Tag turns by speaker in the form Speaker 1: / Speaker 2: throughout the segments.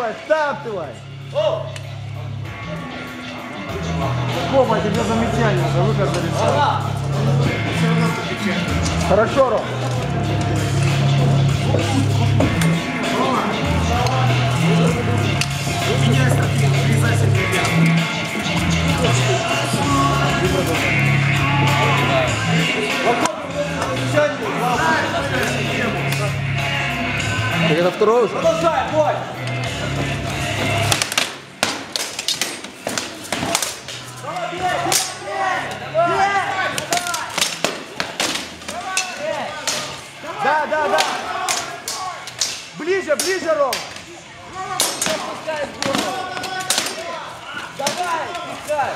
Speaker 1: стартовай! Кома, тебе замечание, за выход зарисовал. Хорошо, Ром.
Speaker 2: Меняй стратегию, врезайся в ребят.
Speaker 1: Так это второй уже?
Speaker 3: Продолжай, бой!
Speaker 1: Да. Ближе, Ром.
Speaker 3: Давай, пускай!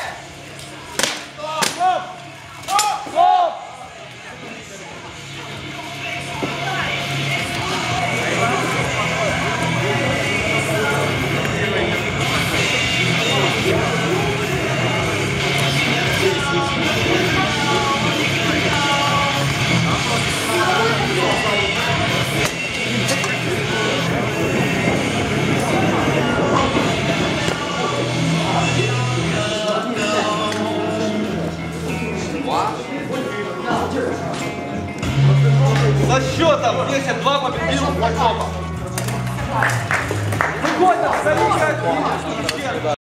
Speaker 4: Со счетом 10-2 победил Вольтова.
Speaker 3: Выходим,